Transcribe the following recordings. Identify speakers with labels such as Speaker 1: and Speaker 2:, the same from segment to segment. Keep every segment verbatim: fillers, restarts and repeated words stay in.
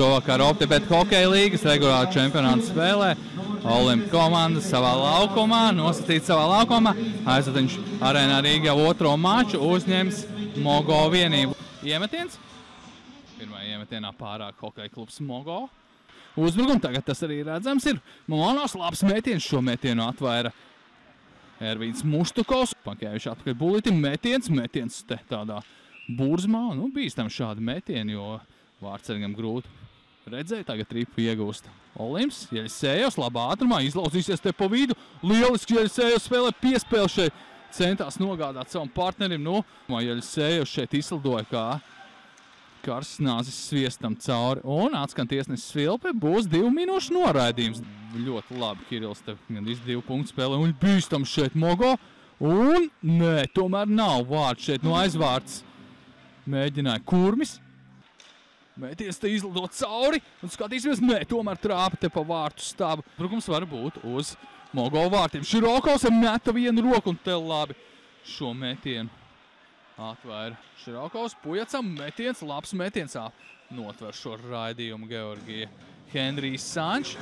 Speaker 1: šovakar Optibet hokeja līgas regulāra čempionāta spēlē. Olimpi komanda savā laukumā, nosacīt savā laukumā. Aizvadiņš Arēnā Rīgā otro maču uzņems Mogo vienību. Iemetiens. Pirmā iemetienā pārāk hokeja klubs Mogo. Uzbrukums, tagad tas arī redzams ir. Monos labs metiens, šo metienu atvaira Ervīns Muštukovs. Pakējuši atpakaļ bulīti, metiens, metiens te tādā burzmā. Nu, bīstam šādi metieni, jo Vārtsargam grūti redzēja. Tagad tripu iegūst Olimps. Jeļsējos labā ātrumā, izlauzīsies te pa vidu. Lieliski Jeļsējos spēlē piespēli šeit. Centās nogādāt savam partnerim. Nu, Jeļsējos šeit izlidoja kā karsts nāzis sviestam cauri. Un atskan tiesnesis Svilpe, būs divu minūšu noraidījums. Ļoti labi Kirils te gandrīz divu punktu spēlē. Un bīstam šeit Mogo. Un nē, tomēr nav vārds šeit no aizvārds. Mēģināja Kurmis. Mēties te izlidot cauri. Un skatīsimies, nē, tomēr trāpa te pa vārtu stāvu. Brukums var būt uz Mogo vārtiem. Širokovs meta vienu roku un te labi šo metienu atvēra Širokovs. Pujacam metiens, labs metiens. Notver šo raidījumu Georgija Henrijs Sančs.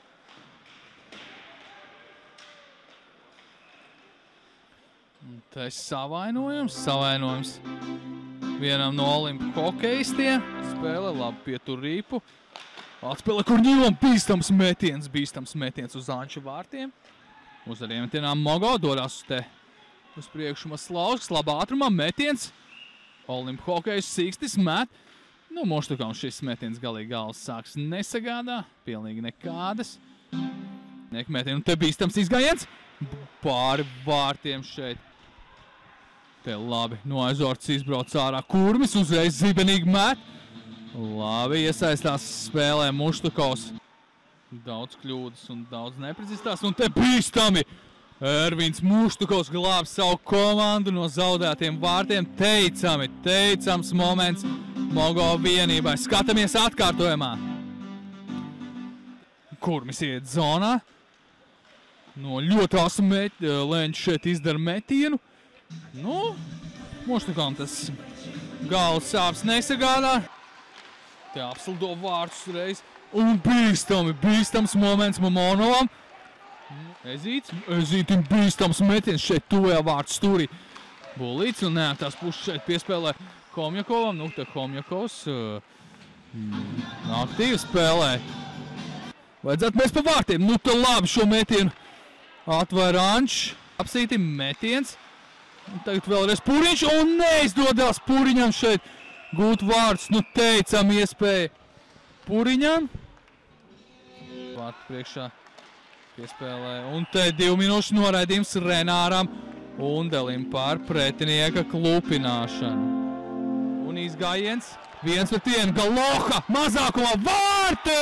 Speaker 1: Te savainojums, savainojums vienam no Olimpu hokeistiem. Spēle labi pietur rīpu. Atspēlē Kurņīvam, bīstams metiens, bīstams metiens uz Anča vārtiem. Uz ar iemetienām Mogo dodās te uz priekšu Maslauskas, labā ātrumā metiens. Olimpu hokejs Sīkstis met. Nu, Muštukam šis metiens galīgi galvas sāks nesagādā. Pilnīgi nekādas. Nekmetieni, un te bīstams izgājiens. Pāri vārtiem šeit. Te labi, no aizvārds izbrauc ārā Kurmis, uzreiz zibenīgi met. Labi, iesaistās spēlē Muštukovs. Daudz kļūdas un daudz neprecizitās, un te bīstami Ervīns Muštukovs glāb savu komandu no zaudētiem vārtiem. Teicami, teicams moments Mogo vienībai. Skatāmies atkārtojumā. Kurmis iet zonā. No ļoti asu leņķu šeit izdara metienu. Nu, Muštukovam tas galvas sāpes nesagādā. Te apslido vārtus reiz. Un bīstami, bīstams moments Mamonovam. Ezīts, Ezītim bīstams metiens šeit tuvajā vārtu stūrī. Bulīts un neaktās puses šeit piespēlē Komjakovam. Nu, te Komjakovs uh, aktīvi spēlē. Vajadzētu mēs pa vārtiem. Nu, te labi šo metienu atvēra Ančs. Apsītim metiens. Un tagad vēlreiz Puriņš. Un neizdodas Puriņam šeit gūt vārds. Nu, teicam iespēja Puriņam. Vārtu priekšā piespēlē. Un te divu minūšu noraidījums Renāram Undelim par pretinieka klupināšanu. Un izgājiens. Viens pret vienu. Galoha mazākumā vārti!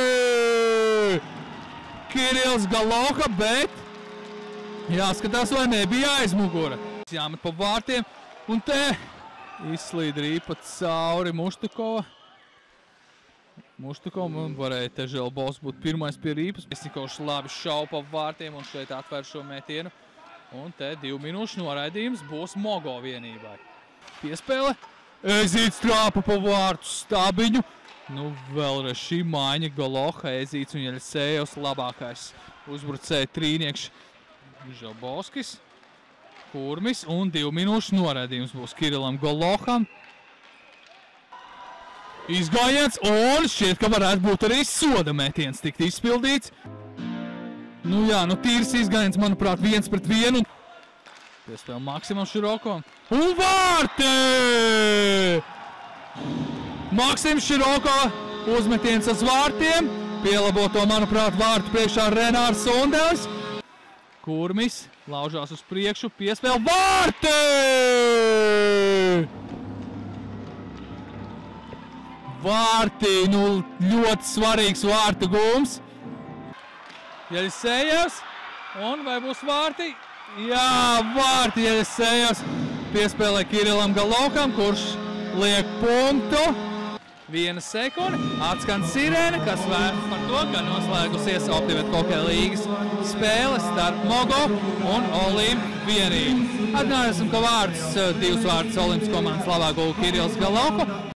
Speaker 1: Kirils Galoha, bet jāskatās, vai nebija aizmugura. Jāmet pa vārtiem. Un te izslīd rīpa cauri Muštukova. Muštukovam varēja te Želbovs būt pirmais pie rīpas. Vesnikovs labi šau pa vārtiem un šeit atvēr šo metienu. Un te divu minūšu noraidījums būs Mogo vienībai. Piespēle. Ezīts trāpa pa vārtu stabiņu. Nu, vēlreiz šī maiņa Galoha, Ezīts un Jeļsējos labākais uzbrucēja trīniekš Želbovskis. Kurmis un divu minūšu noraidījums būs Kirilam Galoham. Izgājiens un šķiet, ka varētu būt arī soda metiens tikt izpildīts. Nu jā, nu tīrs izgājiens, manuprāt, viens pret vienu. Piespēl Maksimam Širokovam. Un vārti! Maksims Širokova uzmetiens uz vārtiem. Pielabo to, manuprāt, vārtu priekšā Renārs Undelis. Kurmis laužās uz priekšu, piespēl vārti! Vārti, nu ļoti svarīgs vārtu gūms. Jeļsējos, un vai būs vārti? Jā, vārti Jeļsējos. Piespēlē Kirilam Galoham, kurš liek punktu. Viena sekunde, atskan sirēne, kas vērts par to, ka noslēgusies Optibet hokeja līgas spēles starp Mogo un Olimpu vienību. Atgādāsim, ka vārds, divus vārdus Olimpas komandas labā guva Kirils Galoha.